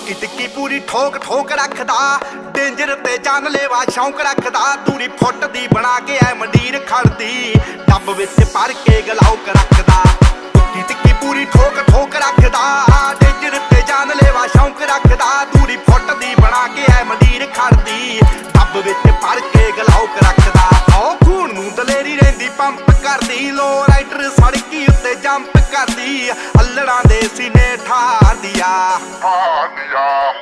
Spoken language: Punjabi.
ਟਿੱਕੀ ਟਿੱਕੀ ਪੂਰੀ ਠੋਕ ਠੋਕ ਰੱਖਦਾ, ਡੇਂਜਰ ਤੇ ਜਾਨਲੇਵਾ ਸ਼ੌਂਕ ਰੱਖਦਾ। ਦੂਰੀ ਫੁੱਟ ਦੀ ਬਣਾ ਕੇ ਐ ਮੰਡੀਰ ਖੜਦੀ, ਡੱਬ ਵਿੱਚ ਭਰ ਕੇ ਗਲਾਉਕ ਰੱਖਦਾ। ਟਿੱਕੀ ਟਿੱਕੀ ਪੂਰੀ ਠੋਕ ਠੋਕ ਰੱਖਦਾ, ਡੇਂਜਰ ਤੇ ਜਾਨਲੇਵਾ ਸ਼ੌਂਕ ਰੱਖਦਾ। ਦੂਰੀ ਫੁੱਟ ਦੀ ਬਣਾ ਕੇ ਐ ਮੰਡੀਰ ਖੜਦੀ, ਡੱਬ ਵਿੱਚ ਭਰ ਕੇ ਗਲਾਉਕ ਰੱਖਦਾ। ਓ ਖੂਨ ਨੂੰ ਦਲੇਰੀ ਰਹਿੰਦੀ ਪੰਪ ਕਰਦੀ, ਲੋ ਰਾਈਡਰ ਸੜਕੀ ਉੱਤੇ ਜੰਪ ਕਰਦੀ। ਅੱਲੜਾਂ ਦੇ ਸੀਨੇ ਠਾਰਦੀ ਆ।